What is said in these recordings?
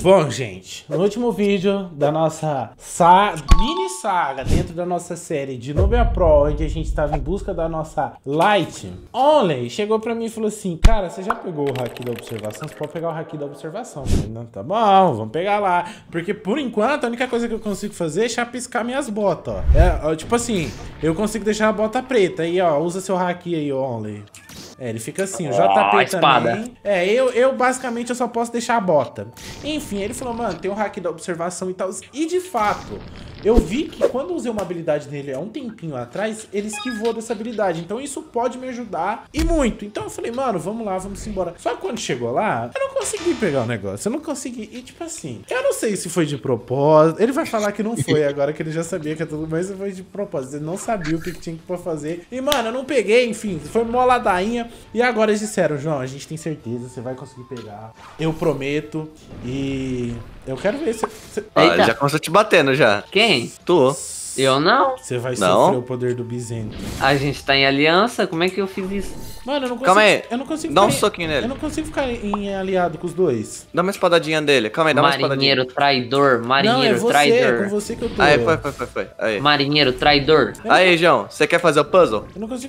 Bom, gente, no último vídeo da nossa mini saga dentro da nossa série de Nubia Pro, onde a gente estava em busca da nossa Light, Only chegou pra mim e falou assim: cara, você já pegou o haki da observação? Você pode pegar o haki da observação. Eu falei, não, tá bom, vamos pegar lá. Porque por enquanto a única coisa que eu consigo fazer é chapiscar minhas botas, ó. Tipo assim, eu consigo deixar a bota preta. Aí, ó, usa seu haki aí, Only. É, ele fica assim, o JP espada. também. É, eu basicamente eu só posso deixar a bota. Enfim, ele falou, mano, tem o hack da observação e tal. E de fato, eu vi que quando eu usei uma habilidade nele há um tempinho atrás, ele esquivou dessa habilidade. Então isso pode me ajudar e muito. Então eu falei, mano, vamos lá, vamos embora. Só que quando chegou lá, eu não consegui pegar o negócio. Eu não consegui. E tipo assim, eu não sei se foi de propósito. Ele vai falar que não foi agora, que ele já sabia que é tudo, mas foi de propósito. Ele não sabia o que tinha que fazer. E, mano, eu não peguei, enfim, foi uma ladainha. E agora eles disseram, João, a gente tem certeza, você vai conseguir pegar. Eu prometo. E eu quero ver se... Ele já começou te batendo já. Quem? Tu. Eu não. Você vai Não? sofrer o poder do Bizento. A gente tá em aliança, como é que eu fiz isso? Mano, eu não consigo... Calma aí. Eu não consigo Dá um ficar soquinho nele. Eu não consigo ficar em aliado com os dois. Dá uma espadadinha dele. Calma aí, dá uma espadadinha. Marinheiro traidor, Não, é marinheiro você, traidor. é com você que eu tô. Aí, foi. Aí. Marinheiro traidor. Aí, João, você quer fazer o puzzle? Eu não consigo...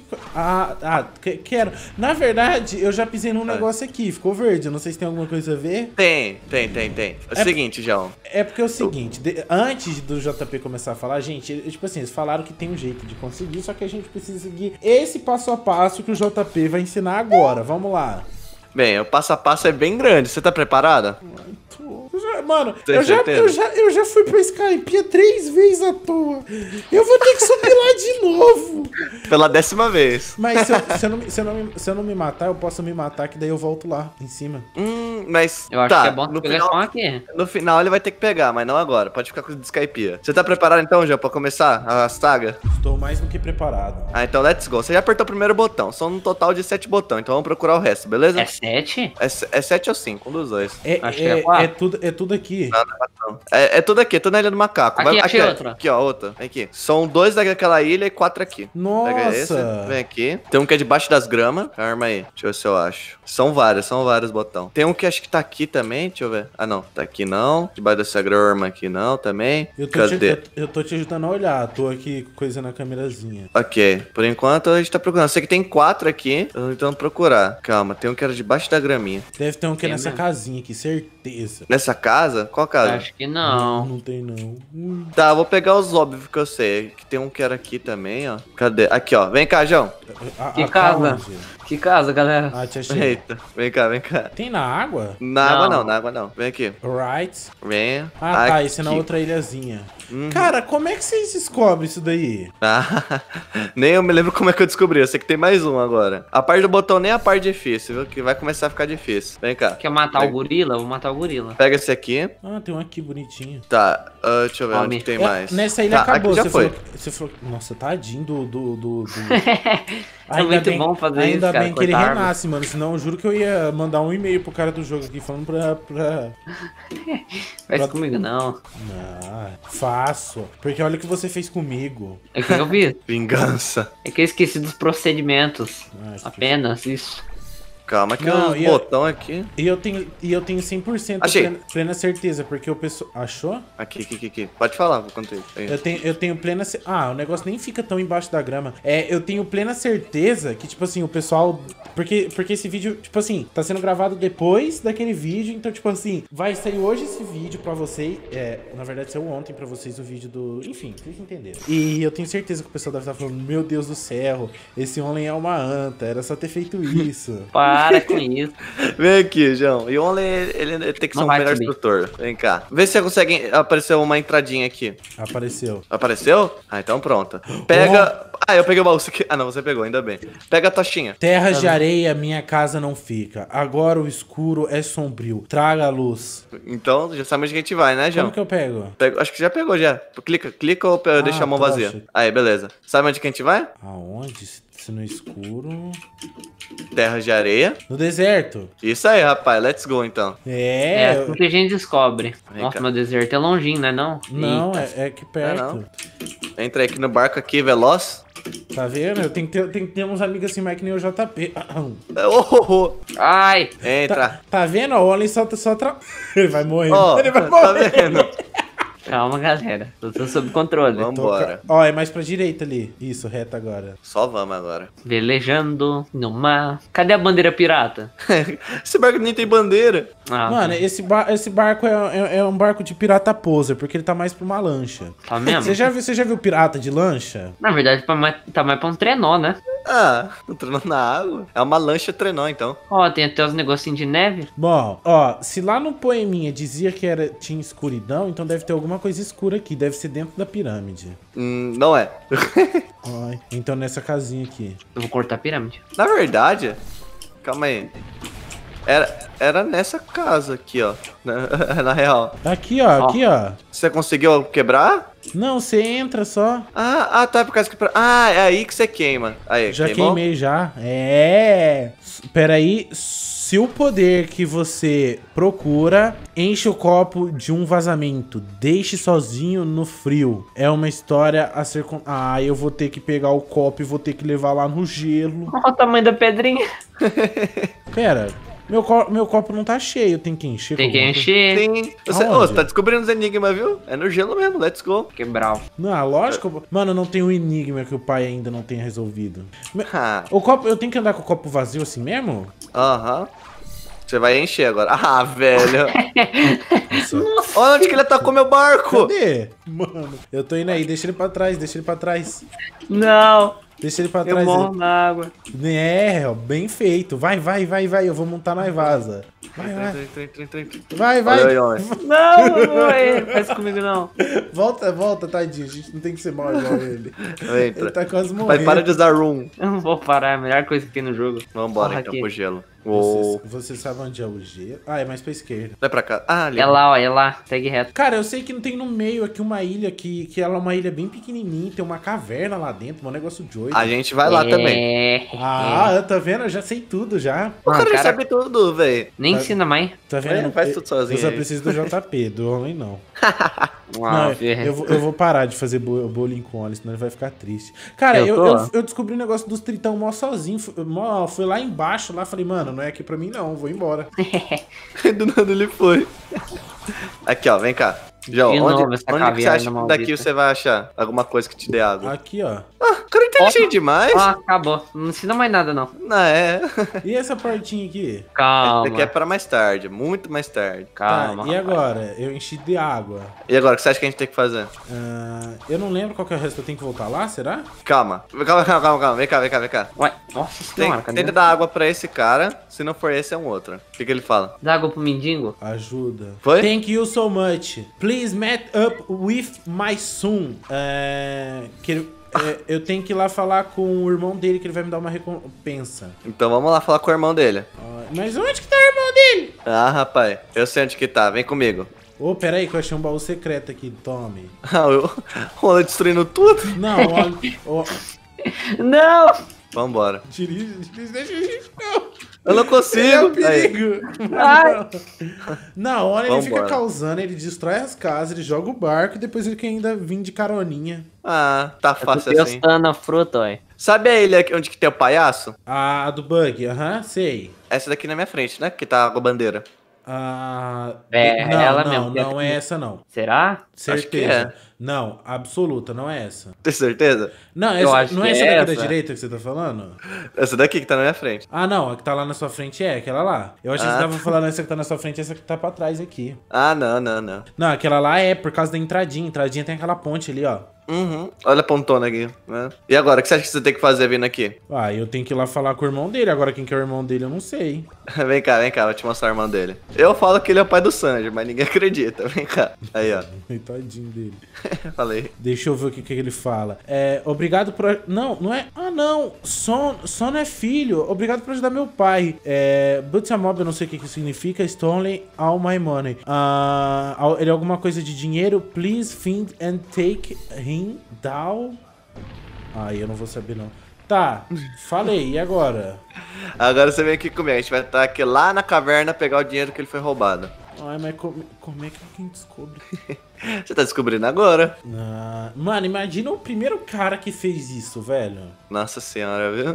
Quero. Na verdade, eu já pisei num negócio aqui, ficou verde. Eu não sei se tem alguma coisa a ver. Tem. É o seguinte, João. É porque é o seguinte, antes do JP começar a falar, gente, tipo assim, eles falaram que tem um jeito de conseguir, só que a gente precisa seguir esse passo a passo que o JP vai ensinar agora. Vamos lá. Bem, o passo a passo é bem grande. Você tá preparada? Mano, Tem eu já fui pra Skype 3 vezes à toa. Eu vou ter que subir lá de novo. Pela 10ª vez. Mas se eu não me matar, eu posso me matar, que daí eu volto lá, em cima. Mas Eu acho tá, que é bom no pegar final, com aqui. no final ele vai ter que pegar, mas não agora. Pode ficar com o de Skype. Você tá preparado então, João, pra começar a saga? Estou mais do que preparado. Ah, então let's go. Você já apertou o primeiro botão. São um total de 7 botões, então vamos procurar o resto, beleza? É 7? É 7 ou 5, um dos dois. Acho que é quatro. É tudo aqui. Não. É tudo aqui, tudo na Ilha do Macaco. Aqui, achei ó. outra. Aqui, ó, outra. Vem aqui. São 2 daquela ilha e 4 aqui. Pega esse, Nossa. vem aqui. Tem um que é debaixo das gramas. Arma aí. Deixa eu ver se eu acho. São vários botões. Tem um que acho que tá aqui também, deixa eu ver. Ah, não. Tá aqui não. Debaixo dessa grama aqui não, também. Cadê? Eu tô te ajudando a olhar. Tô aqui com coisa na câmerazinha. Ok. Por enquanto a gente tá procurando. Sei que tem 4 aqui. Eu tô tentando procurar. Calma, tem um que era debaixo da graminha. Deve ter um que é Tem nessa mesmo? casinha aqui, certeza. Nessa casa? Qual casa? Acho que não. Não tem não. Tá, eu vou pegar os óbvios que eu sei. Que tem um que era aqui também, ó. Cadê? Aqui, ó. Vem cá, João. Que casa? onde? Que casa, galera? Ah, te achei. Eita. Vem cá. Tem na água? Na água não. Vem aqui. Right. Vem. Ah, tá. Esse é na aqui. outra ilhazinha. Cara, como é que vocês descobrem isso daí? Ah, nem eu me lembro como é que eu descobri. Eu sei que tem mais um agora. A parte do botão nem é a parte difícil, viu? Que vai começar a ficar difícil. Vem cá. Quer matar o gorila? Vou matar o gorila. Pega esse aqui. Ah, tem um aqui bonitinho. Tá. Deixa eu ver Come. onde que tem mais. Nessa ilha Tá, acabou. aqui já foi. Você falou. Nossa, tadinho do... É muito bom fazer isso, Ainda cara, bem que ele cortar árvore. renasce, mano. Senão eu juro que eu ia mandar um e-mail pro cara do jogo aqui falando pra... Faz comigo, não. Ah, faço. Porque olha o que você fez comigo. É que eu vi. Vingança. É que eu esqueci dos procedimentos. Ah, esqueci. Apenas isso. Calma que Não, o e eu- botão aqui. E eu tenho 100% Achei. plena certeza, porque o pessoal... Achou? Aqui. Pode falar, vou contar isso. Eu tenho plena... o negócio nem fica tão embaixo da grama. Eu tenho plena certeza que, tipo assim, o pessoal... Porque esse vídeo, tipo assim, tá sendo gravado depois daquele vídeo, então, tipo assim, vai sair hoje esse vídeo pra vocês. Na verdade, saiu ontem pra vocês o vídeo do... Enfim, vocês entenderam. E eu tenho certeza que o pessoal deve estar falando, meu Deus do céu, esse homem é uma anta, era só ter feito isso. Para com isso. Vem aqui, João. E o Only, ele tem que ser Não um vai melhor subir. instrutor. Vem cá. Vê se você consegue aparecer uma entradinha aqui. Apareceu. Apareceu? Ah, então pronto. Pega... Ah, eu peguei o baú. Ah, não, você pegou, ainda bem. Pega a tochinha. Terras de areia, minha casa não fica. Agora o escuro é sombrio. Traga a luz. Então, já sabe onde que a gente vai, né, João? Como que eu pego? Acho que já pegou, já. Clica ou deixa a mão tocha. vazia. Aí, beleza. Sabe onde que a gente vai? Aonde? Se no escuro... Terras de areia. No deserto. Isso aí, rapaz. Let's go, então. É assim que a gente descobre. Vem Nossa, cá. meu deserto é longinho, né não? Não, Eita. é aqui perto. não. Entra aqui no barco aqui, veloz. Tá vendo? Eu tenho que ter uns amigos assim, mais que nem o JP. Ai. Entra. Tá vendo? O Only só Ele vai morrer. Ó, Ele vai tá morrer. vendo? Calma, galera. Tô sob controle. Vambora. Ó, é mais pra direita ali. Isso, reta agora. Só vamos agora. Velejando no mar. Cadê a bandeira pirata? Esse barco nem tem bandeira. Ah, Mano, esse barco é um barco de pirata poser, porque ele tá mais pra uma lancha. tá mesmo? Você já viu pirata de lancha? Na verdade, tá mais pra um trenó, né? Ah, entrando na água. É uma lancha trenó, então. Ó, tem até os negocinhos de neve. Bom, ó, se lá no poeminha dizia que tinha escuridão, então deve ter alguma coisa escura aqui. Deve ser dentro da pirâmide. Não é. Ai, então nessa casinha aqui. Eu vou cortar a pirâmide. Na verdade, calma aí. Era nessa casa aqui, ó. Na real. Aqui, ó, aqui, ó. Você conseguiu quebrar? Não, você entra só. Tá, por causa que... Ah, é aí que você queima. Aí, Já queimou? queimei, já. É. Peraí. Se o poder que você procura enche o copo de um vazamento, deixe sozinho no frio. É uma história a ser... eu vou ter que pegar o copo e vou ter que levar lá no gelo. Olha o tamanho da pedrinha. Pera, meu copo não tá cheio, tem que encher. Tem que com alguma coisa? encher. Sim. Você Aonde? tá descobrindo os enigmas, viu? É no gelo mesmo, let's go. Quebrar. Não, lógico. Mano, não tem um enigma que o pai ainda não tenha resolvido. Ah, O copo, eu tenho que andar com o copo vazio assim mesmo? Aham. Você vai encher agora. Ah, velho. Nossa. Olha onde que ele atacou meu barco. Cadê? Mano, eu tô indo aí, deixa ele pra trás, deixa ele pra trás. Não. Deixa ele pra Eu trás. morro na água. É, ó, bem feito. Vai, eu vou montar na vaza. Entra. Vai. Olha aí, olha. Não, não vou aí. Faz comigo não. Volta, tadinho. A gente não tem que ser mal igual ele. Ele Entra. tá quase Vai, morrendo. para de usar room. Eu não vou parar, é a melhor coisa que tem no jogo. Vambora Porra, então aqui. pro gelo. Você sabe onde é o gelo? Ah, é mais pra esquerda. Vai pra cá. Ah, ali. É lá, ó, é lá. Segue reto. Cara, eu sei que não tem no meio aqui uma ilha que ela é uma ilha bem pequenininha, tem uma caverna lá dentro, um negócio doido. A gente vai lá também. Ah, tá vendo? Eu já sei tudo já. O cara já cara, sabe tudo, velho. nem Tá- ensina mais. Tá vendo? Faz tudo sozinho Eu só aí. preciso do JP, do homem não. Uau, Não, eu vou parar de fazer bullying com ele, senão ele vai ficar triste. Cara, eu descobri o negócio dos tritão mó sozinho. Fui lá embaixo, lá, falei, mano, não é aqui pra mim não, vou embora. Do nada ele foi. Aqui, ó, vem cá. João, De onde novo essa que você caverna acha que maldita. daqui você vai achar alguma coisa que te dê água? Aqui, ó. Ah, o cara é inteligente demais. Ah, acabou. Não ensina mais nada, não. Não, é. E essa portinha aqui? Calma. Daqui é pra mais tarde, muito mais tarde. Calma. Tá, e agora? Eu enchi de água. E agora, o que você acha que a gente tem que fazer? Eu não lembro qual que é o resto, eu tenho que voltar lá, será? Calma. Vem cá. Ué, nossa senhora, cadê? Tenta dar água pra esse cara, se não for esse, é um outro. O que ele fala? Dá água pro mendigo? Ajuda. Foi? Thank you so much. Please meet up with my son. Eu tenho que ir lá falar com o irmão dele, que ele vai me dar uma recompensa. Então vamos lá falar com o irmão dele. Mas onde que tá o irmão dele? Ah, rapaz, eu sei onde que tá, vem comigo. Ô, pera aí que eu achei um baú secreto aqui, tome. Ah, o Alan destruindo tudo? Não, ó, Não! Vambora. dirige, deixa a gente não. Eu não É consigo. um perigo. Ai. Não, olha, ele fica Vambora. causando, ele destrói as casas, ele joga o barco e depois ele quer ainda vir de caroninha. Ah, tá Eu tô fácil assim. testando a fruta, ó. Sabe a ilha onde que tem o palhaço? A do bug, sei. Essa daqui na minha frente, né? Que tá com a bandeira. É, ela mesmo. Não é essa não. Será? Acho que Certeza. Não, absoluta, não é essa. Tem certeza? Não, Eu essa, acho não que é essa é daqui da essa. direita que você tá falando? Essa daqui que tá na minha frente. Ah, não, a que tá lá na sua frente é aquela lá. Eu achei que você Ah, tava falando essa que tá na sua frente, essa que tá pra trás aqui. Ah, não. Não, aquela lá é por causa da entradinha. Entradinha tem aquela ponte ali, ó. Uhum. Olha a pontona aqui, né? E agora, o que você acha que você tem que fazer vindo aqui? Ah, eu tenho que ir lá falar com o irmão dele. Agora quem que é o irmão dele eu não sei. Vem cá, vou te mostrar o irmão dele. Eu falo que ele é o pai do Sanji, mas ninguém acredita. Vem cá. Aí, ó. Tadinho dele. Falei. Deixa eu ver o que ele fala. Obrigado por... Não é... Ah, não. Son é filho. Obrigado por ajudar meu pai. Butchamob, eu não sei o que significa. Stolen all my money. Ele é alguma coisa de dinheiro. Please find and take him down. Eu não vou saber, não. Tá, falei. E agora? Agora você vem aqui comigo. A gente vai estar aqui lá na caverna pegar o dinheiro que ele foi roubado. Ai, mas como é que alguém descobre? Você tá descobrindo agora. Ah, mano, imagina o primeiro cara que fez isso, velho. Nossa senhora, viu?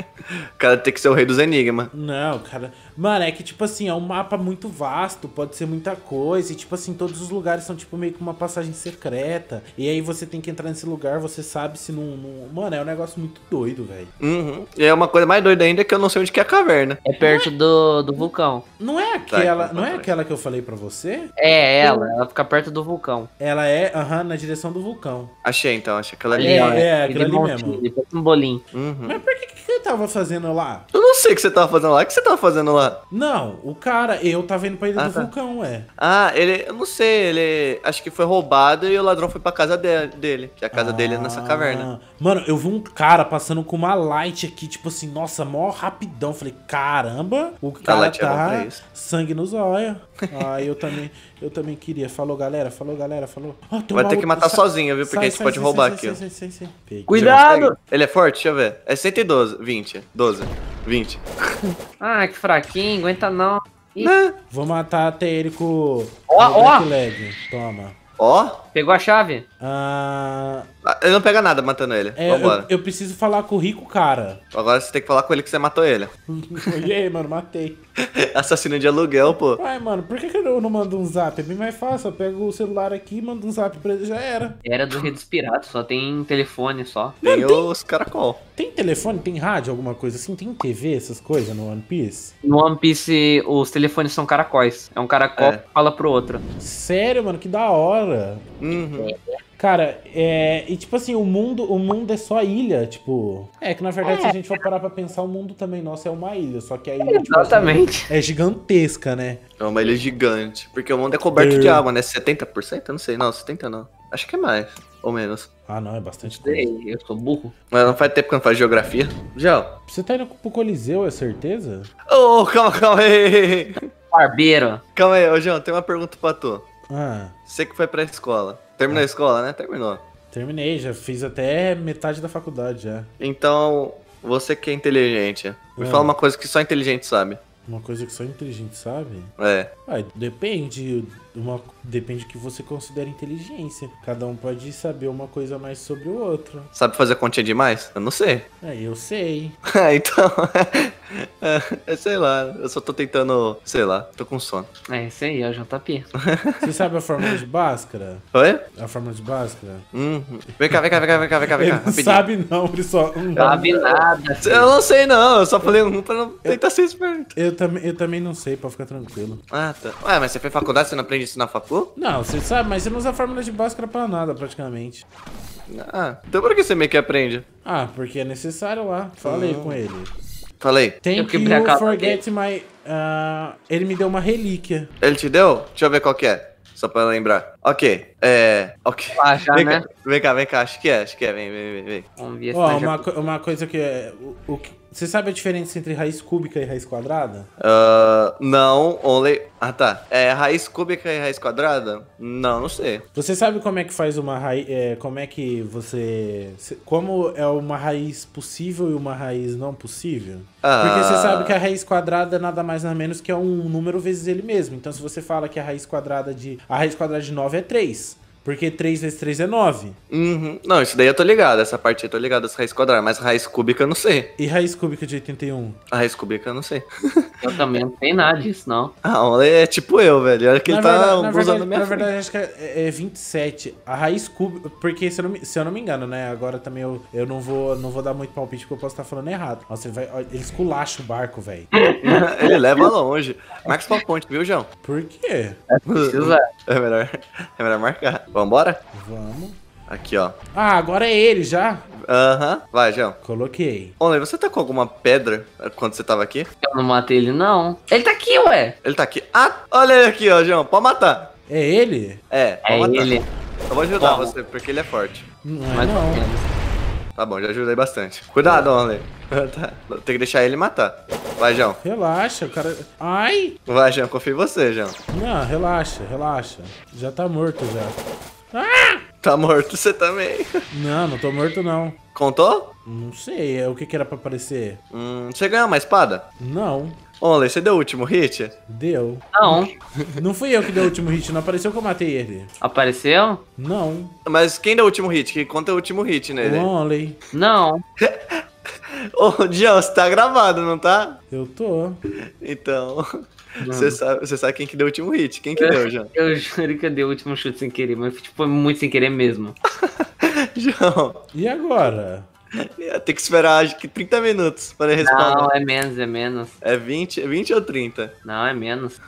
O cara tem que ser o rei dos enigmas. Não, cara. Mano, é que, tipo assim, é um mapa muito vasto, pode ser muita coisa. E, tipo assim, todos os lugares são, tipo, meio que uma passagem secreta. E aí você tem que entrar nesse lugar, você sabe se não. Mano, é um negócio muito doido, velho. Uhum. E é uma coisa mais doida ainda que eu não sei onde que é a caverna. É perto do vulcão. Não é aquela. Não é aquela que eu falei pra você? É ela fica perto do vulcão. Ela é, na direção do vulcão. Achei então, achei aquela ali. É, ó, aquilo ali montinho, mesmo. ele faz um bolinho. Uhum. Mas por que eu tava fazendo lá? Eu não sei o que você tava fazendo lá. O que você tava fazendo lá? Não, o cara, eu tava indo pra ilha do tá. vulcão, Ah, eu não sei, ele acho que foi roubado e o ladrão foi pra casa dele. Que a casa dele é nessa caverna. Mano, eu vi um cara passando com uma light aqui, tipo assim, nossa, mó rapidão. Falei, caramba, o cara light é bom pra tá isso. sangue nos olhos. Ah, eu também queria. Falou, galera, falou. Ó, tem um Vai ter que maluco, matar sai- sozinho, viu? Porque a gente pode roubar aqui. ó. Sai. Peguei. Cuidado! Você consegue? Ele é forte? Deixa eu ver. É 112, 20, 12, 20. Ah, que fraquinho, aguenta não. Ih, Né? Vou matar até ele com Ó. o Black Leg. Toma. Ó, pegou a chave? Ah, ele não pega nada matando ele. Vambora. eu preciso falar com o rico cara. Agora você tem que falar com ele que você matou ele. E aí, mano, matei. Assassino de aluguel, pô. Uai, mano, por que eu não mando um zap? É bem mais fácil. Eu pego o celular aqui, mando um zap pra ele, já era. Era do Rei dos Piratas, só tem telefone só. Tem os caracol. Tem telefone, tem rádio, alguma coisa assim? Tem TV, essas coisas no One Piece? No One Piece, os telefones são caracóis. É um caracol que fala pro outro. Sério, mano, que da hora. Uhum. Cara, e tipo assim, o mundo é só ilha, tipo... É que na verdade, se a gente for parar pra pensar, o mundo também nosso é uma ilha, só que a ilha, tipo, Exatamente. é gigantesca, né? É uma ilha gigante. Porque o mundo é coberto de água, né? 70%? Eu não sei. Não, 70% não. Acho que é mais. Ou menos. Ah, não, é bastante coisa. Sei, eu sou burro. Mas não faz tempo que eu não faz geografia. Já. Você tá indo pro Coliseu, é certeza? Ô, calma aí. Barbeiro. Calma aí, ô João, tem uma pergunta pra tu. Ah, Você que foi pra escola. Terminou a escola, né? Terminou. terminei, já fiz até metade da faculdade já. Então, você que é inteligente, me fala uma coisa que só inteligente sabe. Uma coisa que só inteligente sabe? É. Ué, depende. Depende do que você considera inteligência. Cada um pode saber uma coisa mais sobre o outro. Sabe fazer continha demais? Eu não sei. Eu sei. Então. Sei lá. Eu só tô tentando. Sei lá. Tô com sono. É isso aí, é o JP. Você sabe a fórmula de Bhaskara? Oi? A fórmula de Bhaskara? Uhum. Vem cá. Ele não Rapidinho. sabe não, ele só... Sabe nada. Eu não sei não. Eu só falei pra não tentar ser esperto. Eu também não sei, pra ficar tranquilo. Ah, tá. Ué, mas você fez faculdade, você não aprende isso na facu? Não, você sabe, mas você não usa a fórmula de Bhaskara pra nada, praticamente. Ah, então por que você meio que aprende? Ah, porque é necessário lá. Falei com ele. Falei. Thank Eu quebrei a you capa forget my... ele me deu uma relíquia. Ele te deu? Deixa eu ver qual que é. Só pra lembrar. Ok. Ok. Ah, já, vem né? Cá. Acho que é. Vem. Vamos ver se Ó, nós já... uma coisa que é... Você sabe a diferença entre raiz cúbica e raiz quadrada? Não, only... Ah, tá. É raiz cúbica e raiz quadrada? Não sei. Você sabe como é que faz uma raiz... como é que você... Como é uma raiz possível e uma raiz não possível? Porque você sabe que a raiz quadrada nada mais nada menos que é um número vezes ele mesmo. Então se você fala que a raiz quadrada de 9 é 3. Porque 3 vezes 3 é 9. Uhum. Não, isso daí eu tô ligado. Essa parte eu tô ligado, essa raiz quadrada. Mas raiz cúbica eu não sei. E raiz cúbica de 81? A raiz cúbica eu não sei. Eu também não sei nada disso, não. Ah, only é tipo eu, velho. Olha que ele tá usando minha na frente. verdade, acho que é 27. A raiz cúbica... Porque, se eu não me engano, né? Agora também eu não vou dar muito palpite, porque eu posso estar falando errado. Nossa, ele esculacha o barco, velho. Ele leva longe. Marca pra ponte, viu, João? Por quê? Precisa... É melhor marcar. Vambora? Vamos. Aqui, ó. Ah, agora é ele já? Aham. Vai, João. Coloquei. Only, você tá com alguma pedra quando você tava aqui? Eu não matei ele, não. Ele tá aqui, ué. Ele tá aqui. Ah, olha ele aqui, ó, João. Pode matar. É ele? É Pode matar. ele. Eu vou ajudar Como? você, porque ele é forte. Não é Mais ou não. menos. Tá bom, já ajudei bastante. Cuidado, Only. Tá. Tem que deixar ele matar. Vai, João. Relaxa, o cara... Ai! Vai, João. Confio em você, João. Não, relaxa. Já tá morto já. Tá morto você também. Não tô morto não. Contou? Não sei, o que era pra aparecer? Você ganhou uma espada? Não. Only, você deu o último hit? Deu. Não. Não fui eu que dei o último hit, não apareceu que eu matei ele. Apareceu? Não. Mas quem deu o último hit? Que conta o último hit O nele? Only. Não. Ô, Dião, você tá gravado, não tá? Eu tô. Então, você sabe quem que deu o último hit. Quem que deu, João? Eu juro que eu dei o último chute sem querer, mas tipo, foi muito sem querer mesmo. João, E agora? tem que esperar acho que 30 minutos para ele responder. Não, é menos, é menos. É 20 ou 30? Não, é menos.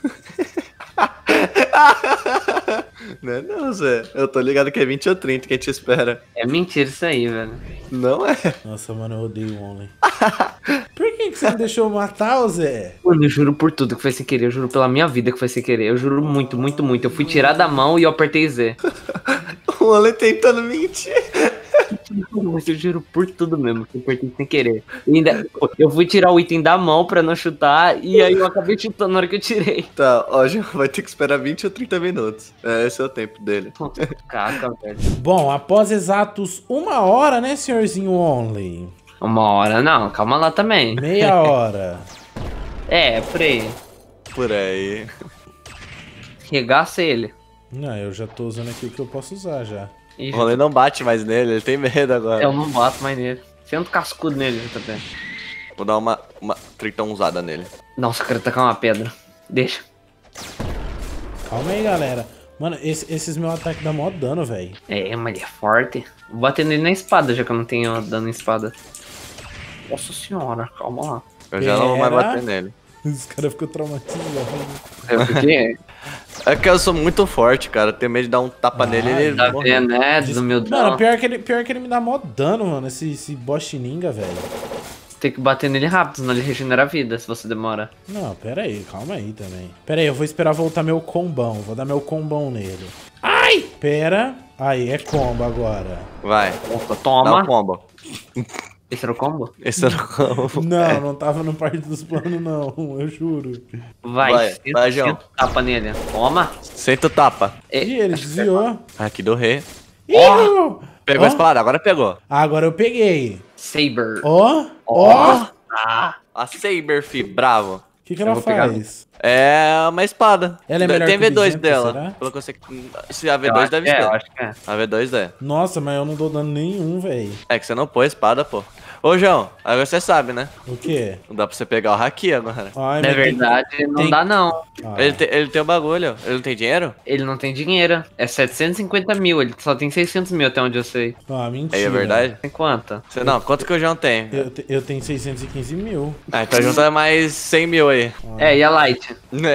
Não é não, Zé. Eu tô ligado que é 20 ou 30 que a gente espera. É mentira isso aí, velho. Não é? Nossa, mano, eu odeio o Only. Por que você não deixou eu matar o Zé? Mano, eu juro por tudo que foi sem querer. Eu juro pela minha vida que foi sem querer. Eu juro muito, muito, muito. Eu fui tirar da mão e eu apertei Z. O Ale tentando mentir. Mas eu juro por tudo mesmo que eu apertei sem querer. E ainda, eu fui tirar o item da mão pra não chutar. E aí eu acabei chutando na hora que eu tirei. Tá, ó, João vai ter que esperar 20 ou 30 minutos. Esse é o tempo dele. Caca, velho. Bom, após exatos 1 hora, né, senhorzinho Only? 1 hora, não. Calma lá também. Meia hora. É, por aí. Por aí. Regaça ele. Não, eu já tô usando aqui o que eu posso usar já. E O Ale não bate mais nele, ele tem medo agora. eu não bato mais nele. Senta o cascudo nele também. Vou dar uma tritão usada nele. Nossa, eu quero tacar uma pedra. Deixa. Calma aí, galera. Mano, esses meus ataques dão mó dano, velho. É, mas ele é forte. Vou bater nele na espada, já que eu não tenho dano em espada. Nossa senhora, calma lá. Eu já não vou mais Pera. bater nele. Os caras ficam traumatizados. É porque É que eu sou muito forte, cara. Eu tenho medo de dar um tapa nele e ele tá morrer. vendo, né? Do meu Mano, dano. pior que ele me dá mó dano, mano. Esse boss Shininga, velho. Tem que bater nele rápido, senão ele regenera a vida se você demora. Não, pera aí, calma aí também. Pera aí, eu vou esperar voltar meu combão. Vou dar meu combão nele. Ai! Pera. Aí, é combo agora. Vai, Opa, dá toma. um combo. Esse era o combo? Esse era o combo. Não tava no parte dos planos, não. Eu juro. Vai, Vai, João. senta o tapa nele. Toma. Senta o tapa. Ih, ele desviou. Aqui do rei. Ih! Pegou Ó. a espada, agora pegou. Agora eu peguei. Saber. Ó, ó. Ah, A Saber, fi, bravo. O que ela Eu vou pegar. faz? É uma espada. Ela é melhor Tem que o V2 Vigenta, dela. será? Pelo que eu sei. Se a eu V2 acho deve que é, ser. eu acho que é. A V2 é. Nossa, mas eu não dou dano nenhum, velho. É que você não pôs espada, pô. Ô, João, agora você sabe, né? O quê? Não dá pra você pegar o haki agora. Ai, Na mas tem- verdade, não tem- dá não. Ah, Ele tem o bagulho. Ele não tem dinheiro? Ele não tem dinheiro. É 750 mil, ele só tem 600 mil até onde eu sei. mentira. Aí é verdade? Tem quanto? Você, não, quanto que o João tem? Eu tenho 615 mil. Ah, então junta mais 100 mil aí. É, e a Light?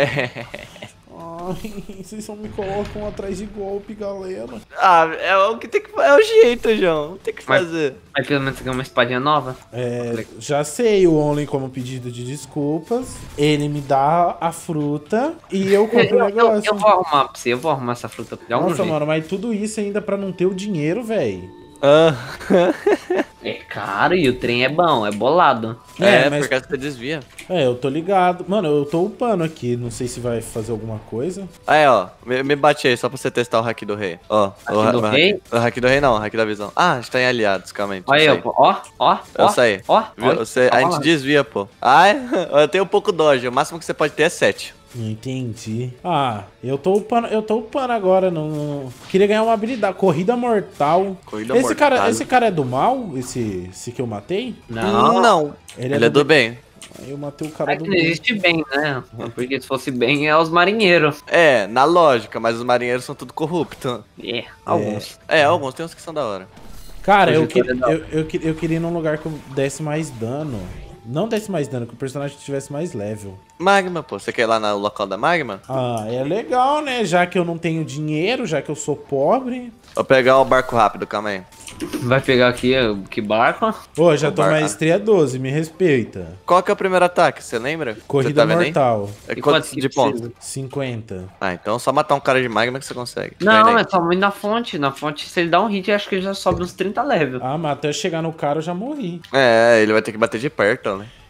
Ai, vocês só me colocam atrás de golpe, galera. Ah, é o que tem que é o jeito, João. Tem que Mas- fazer. Aí pelo menos você ganha uma espadinha nova. Já sei o Only como pedido de desculpas. Ele me dá a fruta e eu compro o negócio. Eu vou arrumar pra você, eu vou arrumar essa fruta de algum Nossa, jeito. mano, mas tudo isso ainda pra não ter o dinheiro, velho. Ah. É caro e o trem é bom, é bolado. Mas por causa que você desvia. eu tô ligado. Mano, eu tô upando aqui. Não sei se vai fazer alguma coisa. Aí, ó, me bate aí só pra você testar o hack do rei. Ó, Haki do rei? O hack do rei não, o hack da visão. Ah, a gente tá em aliados, calma aí. Olha deixa aí, eu pô. Ó. Eu saí. Ó. Você, a gente desvia, pô. Ai, eu tenho um pouco dodge. O máximo que você pode ter é 7. Entendi. Eu tô upando agora. Queria ganhar uma habilidade. Corrida mortal. Corrida esse mortal. Cara, esse cara é do mal? Esse que eu matei? Não. Ele é do bem. Aí eu matei o cara É do que não bem. existe bem, né? Porque se fosse bem, é os marinheiros. É, na lógica, mas os marinheiros são tudo corruptos. É, alguns. É, alguns tem uns que são da hora. Cara, Hoje eu queria ir num lugar que eu desse mais dano. Não desse mais dano, que o personagem tivesse mais level. Magma, pô. Você quer ir lá no local da Magma? É legal, né? Já que eu não tenho dinheiro, já que eu sou pobre. Vou pegar o barco rápido, calma aí. Vai pegar aqui que barco? Ô, já tô Bar- maestria 12, me respeita. Qual que é o primeiro ataque? Você lembra? Você Corrida tá vendo aí? mortal, É E quantos que de pontos? precisa? 50. Ah, então só matar um cara de Magma que você consegue. Não, Vai, né? é só muito na fonte. Na fonte, se ele dá um hit, acho que ele já sobe uns 30 levels. Mas até eu chegar no cara eu já morri. É, ele vai ter que bater de perto, né?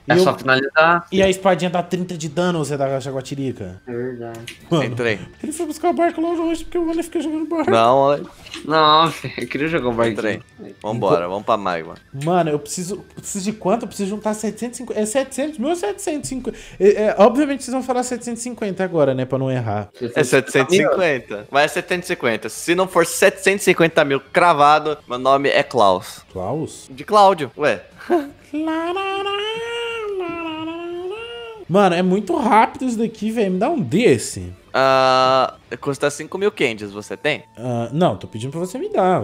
É só finalizar. E a espadinha dá 30 de dano, você da Jaguatirica. É verdade. Mano, Entrei. ele foi buscar o barco lá longe porque o Wally fica jogando barco. Não, Não, filho, eu queria jogar um barquinho. entrei. Vambora, vamos pra magma. Mano, eu preciso de quanto? Eu preciso juntar 750. É 700? Meu 750. Obviamente vocês vão falar 750 agora, né? Pra não errar. É 750. Vai 750. Se não for 750 mil cravado, meu nome é Klaus. Klaus? De Cláudio, ué. Mano, é muito rápido isso daqui, velho. Me dá um desse. Custa 5 mil candies, você tem? Não, tô pedindo pra você me dar.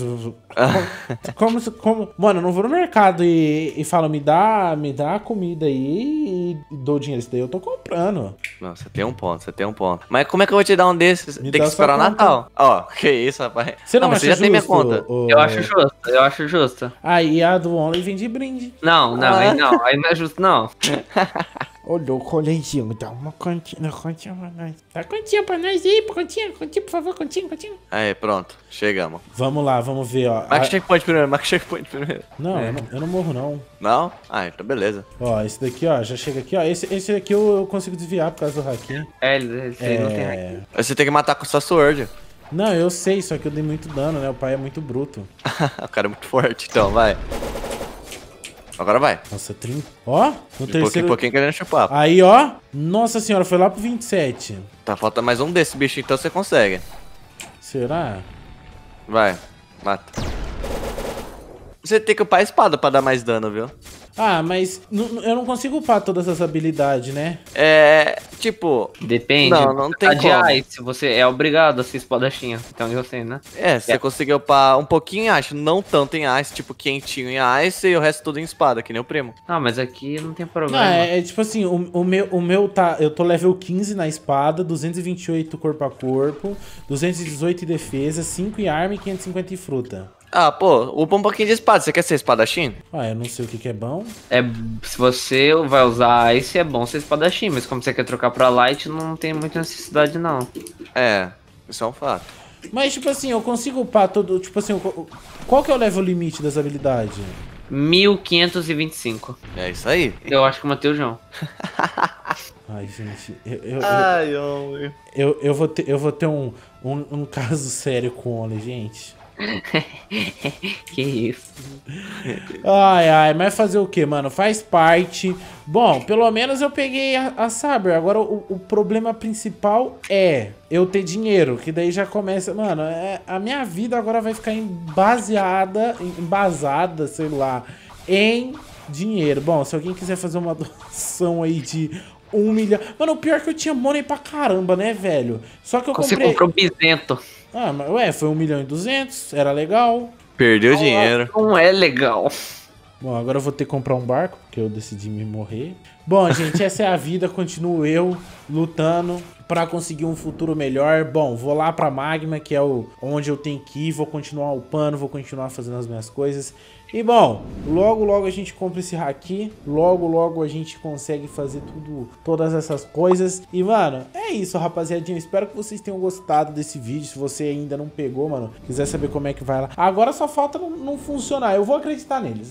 Como? Mano, eu não vou no mercado e falo, me dá a comida aí e dou dinheiro. Isso daí eu tô comprando. Não, você tem um ponto, você tem um ponto. Mas como é que eu vou te dar um desses? Me Tem dá que esperar o sua conta. Natal. Ó, que isso, rapaz. Você não mas acha você já tem minha justo, conta. Eu acho justo, eu acho justo. Aí a do Only vem de brinde. Não, aí não é justo, não. Ô, louco, coleguinho, dá uma continha pra nós. Dá continha pra nós aí, continha, por favor, continha. Aí, pronto, chegamos. Vamos lá, vamos ver, ó. Marca checkpoint primeiro. Não, eu não morro, não. Não? Ah, então beleza. Ó, esse daqui, ó, já chega aqui, ó. Esse aqui eu consigo desviar por causa do hacking. Ele não tem hack. Você tem que matar com sua sword. Não, eu sei, só que eu dei muito dano, né? O pai é muito bruto. O cara é muito forte, então, vai. Agora vai. Nossa, 30. Ó, no terceiro. Pouquinho querendo chupar. Aí, ó. Nossa senhora, foi lá pro 27. Tá, falta mais um desse bicho, então você consegue. Será? Vai, mata. Você tem que upar a espada pra dar mais dano, viu? Ah, mas eu não consigo upar todas as habilidades, né? É, tipo... Depende. Não tem de como. Ice, você é obrigado a ser espadachinha. Então eu sei, né? É, você conseguiu upar um pouquinho em Ice, não tanto em Ice, tipo quentinho em Ice e o resto tudo em espada, que nem o primo. Ah, mas aqui não tem Não, problema. é tipo assim, o meu tá... Eu tô level 15 na espada, 228 corpo a corpo, 218 em defesa, 5 em arma e 550 em fruta. Ah, pô, upa um pouquinho de espada, você quer ser espadachim? Ah, eu não sei o que é bom. Se você vai usar Ice, é bom ser espadachim, mas como você quer trocar pra Light, não tem muita necessidade, não. É, isso é um fato. Mas, tipo assim, eu consigo upar todo... Tipo assim, qual que é o level limite das habilidades? 1525. É isso aí. Eu acho que eu matei o João. Ai, gente, Ai, homem. eu vou ter um caso sério com o Oli, gente. Que isso. Ai, mas fazer o que, mano? Faz parte. Bom, pelo menos eu peguei a Saber. Agora, o problema principal é eu ter dinheiro, que daí já começa... Mano, a minha vida agora vai ficar embasada, sei lá, em dinheiro. Bom, se alguém quiser fazer uma doação aí de 1 milhão... Mano, o pior é que eu tinha money pra caramba, né, velho? Só que eu Você comprei... comprou Bizento. Ah, mas ué, foi 1.200.000, era legal. Perdeu dinheiro. Não é legal. Bom, agora eu vou ter que comprar um barco, porque eu decidi me morrer. Bom, gente, essa é a vida, continuo eu lutando pra conseguir um futuro melhor. Bom, vou lá pra Magma, que é onde eu tenho que ir, vou continuar upando, vou continuar fazendo as minhas coisas. E bom, logo a gente compra esse haki, logo a gente consegue fazer todas essas coisas. E mano, é isso, rapaziadinha, espero que vocês tenham gostado desse vídeo. Se você ainda não pegou, mano, quiser saber como é que vai lá. Agora só falta não funcionar, eu vou acreditar neles,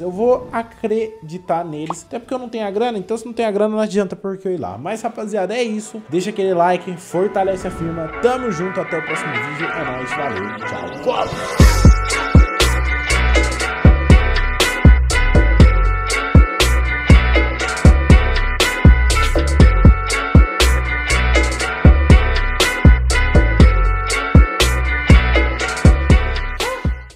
até porque eu não tenho a grana, então se não tem a grana não adianta porque eu ir lá. Mas rapaziada, é isso, deixa aquele like, fortalece a firma, tamo junto, até o próximo vídeo, é nóis, valeu, tchau.